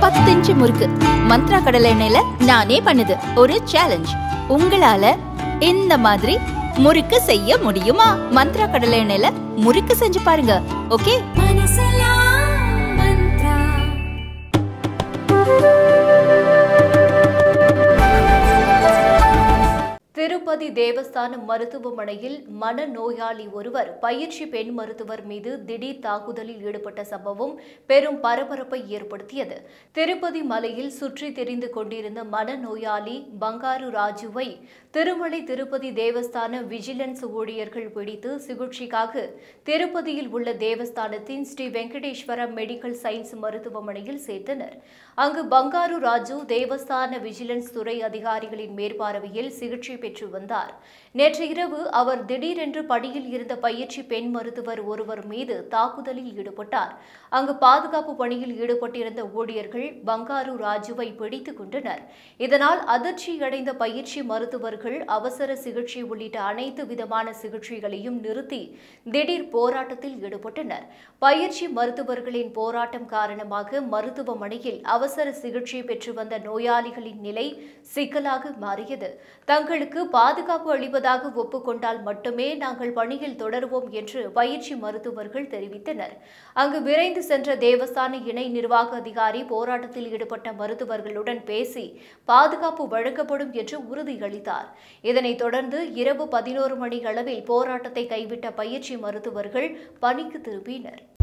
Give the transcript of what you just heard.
10 inch முறுக்கு மந்த்ரா கடலை எண்ணெயில நானே பண்ணுது. ஒரு சேலஞ்ச். உங்களால இந்த மாதிரி முறுக்கு செய்ய முடியுமா? மந்த்ரா கடலை எண்ணெயில முறுக்கு செஞ்சு பாருங்க. ஓகே? திருப்பதி தேவஸ்தான மருத்துவமனையில் மனநோயாளி ஒருவர் பயிற்சி பெண் மருத்துவர் மீது திடீர் தாக்குதலில் ஈடுபட்ட சம்பவம் பெரும் பரபரப்பை ஏற்படுத்தியது. திருப்பதி மலையில் சுற்றி திரிந்து கொண்டிருந்த மனநோயாளி பங்காரு ராஜுவை திருமலை திருப்பதி தேவஸ்தான விஜிலன்ஸ் ஊழியர்கள் பிடித்து சிகிச்சைக்காக திருப்பதியில் உள்ள தேவஸ்தானத்தின் ஸ்ரீ வெங்கடேஸ்வர மெடிக்கல் சயின்ஸ் மருத்துவமனையில் சேர்த்தனர். அங்கு பங்காரு ராஜு தேவஸ்தான விஜிலன்ஸ் துறை அதிகாரிகளின் மேற்பார்வையில் சிகிச்சை பெற்று வந்தார். நேற்று இரவு அவர் திடீரென்று பணியில் இருந்த பயிற்சி பெண் மருத்துவர் ஒருவர் மீது தாக்குதலில் ஈடுபட்டார். அங்கு பாதுகாப்பு பணியில் ஈடுபட்டிருந்த ஊழியர்கள் பங்காரு ராஜுவை பிடித்துக் கொண்டனர். இதனால் அதிர்ச்சியடைந்த பயிற்சி மருத்துவர்கள் அவசர சிகிச்சை உள்ளிட்ட அனைத்து விதமான சிகிச்சைகளையும் நிறுத்தி திடீர் போராட்டத்தில் ஈடுபட்டனர். பயிற்சி மருத்துவர்களின் போராட்டம் காரணமாக மருத்துவமனையில் அவசர சிகிச்சை பெற்று வந்த நோயாளிகளின் நிலை சிக்கலாக மாறியது. தங்களுக்கு பாதுகாப்பு அளிப்பதாக ஒப்புக்கொண்டால் மட்டுமே நாங்கள் பணியில் தொடருவோம் என்று பயிற்சி மருத்துவர்கள் தெரிவித்தனர். அங்கு விரைந்து சென்ற தேவஸ்தான இணை நிர்வாக அதிகாரி போராட்டத்தில் ஈடுபட்ட மருத்துவர்களுடன் பேசி பாதுகாப்பு வழங்கப்படும் என்று உறுதியளித்தார். இதனைத் தொடர்ந்து இரவு 11 மணி அளவில் போராட்டத்தை கைவிட்ட பயிற்சி மருத்துவர்கள் பணிக்கு திரும்பினர்.